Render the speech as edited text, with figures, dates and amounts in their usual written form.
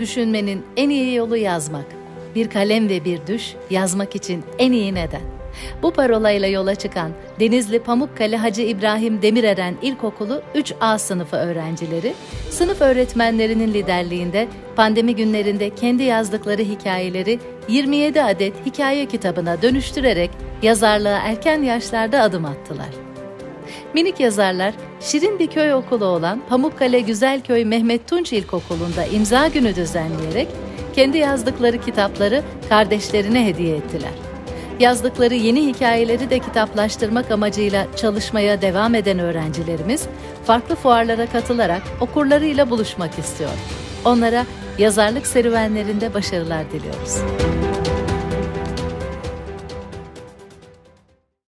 Düşünmenin en iyi yolu yazmak. Bir kalem ve bir düş, yazmak için en iyi neden. Bu parolayla yola çıkan Denizli Pamukkale Hacı İbrahim Demirören İlkokulu 3A sınıfı öğrencileri, sınıf öğretmenlerinin liderliğinde pandemi günlerinde kendi yazdıkları hikayeleri 27 adet hikaye kitabına dönüştürerek yazarlığa erken yaşlarda adım attılar. Minik yazarlar, şirin bir köy okulu olan Pamukkale Güzelköy Mehmet Tunç İlkokulu'nda imza günü düzenleyerek kendi yazdıkları kitapları kardeşlerine hediye ettiler. Yazdıkları yeni hikayeleri de kitaplaştırmak amacıyla çalışmaya devam eden öğrencilerimiz, farklı fuarlara katılarak okurlarıyla buluşmak istiyor. Onlara yazarlık serüvenlerinde başarılar diliyoruz.